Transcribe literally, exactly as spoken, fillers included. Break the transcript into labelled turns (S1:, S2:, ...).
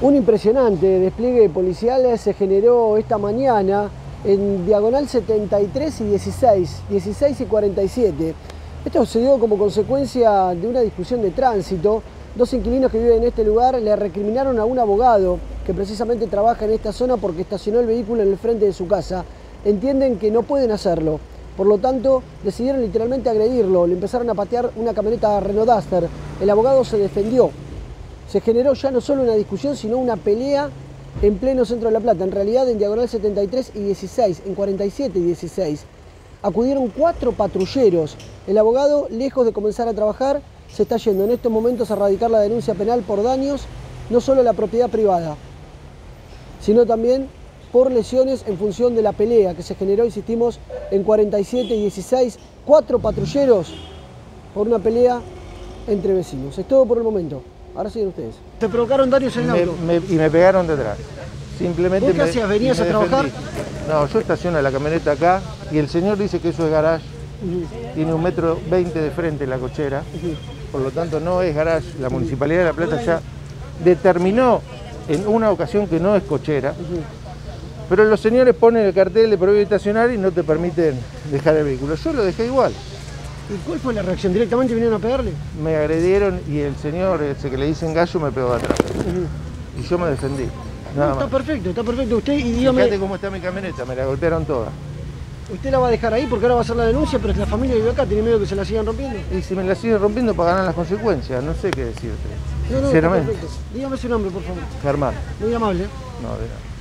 S1: Un impresionante despliegue policial se generó esta mañana en diagonal setenta y tres y dieciséis, dieciséis y cuarenta y siete. Esto sucedió como consecuencia de una discusión de tránsito. Dos inquilinos que viven en este lugar le recriminaron a un abogado que precisamente trabaja en esta zona porque estacionó el vehículo en el frente de su casa. Entienden que no pueden hacerlo, por lo tanto decidieron literalmente agredirlo. Le empezaron a patear una camioneta Renault Duster. El abogado se defendió. Se generó ya no solo una discusión, sino una pelea en pleno centro de La Plata, en realidad en diagonal setenta y tres y dieciséis, en cuarenta y siete y dieciséis. Acudieron cuatro patrulleros. El abogado, lejos de comenzar a trabajar, se está yendo en estos momentos a radicar la denuncia penal por daños, no solo a la propiedad privada, sino también por lesiones en función de la pelea que se generó, insistimos, en cuarenta y siete y dieciséis. Cuatro patrulleros por una pelea entre vecinos. Es todo por el momento. Ahora siguen ustedes. ¿Te provocaron daños en el auto?
S2: Me, me, y me pegaron detrás. Simplemente.
S1: ¿Vos qué hacías? ¿Venías a trabajar?
S2: No, yo estaciono la camioneta acá y el señor dice que eso es garage. Uh-huh. Tiene un metro veinte de frente la cochera. Uh-huh. Por lo tanto no es garage. La Municipalidad de La Plata ya determinó en una ocasión que no es cochera. Uh-huh. Pero los señores ponen el cartel de prohíbe estacionar y no te permiten dejar el vehículo. Yo lo dejé igual.
S1: ¿Y cuál fue la reacción? ¿Directamente vinieron a pegarle?
S2: Me agredieron y el señor, ese que le dicen gallo, me pegó atrás. Uh-huh. Y yo me defendí. Nada
S1: no, está
S2: más.
S1: perfecto, está perfecto. Usted, y dígame...
S2: Fíjate cómo está mi camioneta, me la golpearon toda.
S1: Usted la va a dejar ahí porque ahora va a hacer la denuncia, pero la familia vive acá, ¿tiene miedo que se la sigan rompiendo?
S2: Y si me la siguen rompiendo para ganar las consecuencias, no sé qué decirte.
S1: No, no,
S2: sinceramente.
S1: está perfecto. Dígame su nombre, por favor.
S2: Germán.
S1: Muy amable.
S2: No, de nada.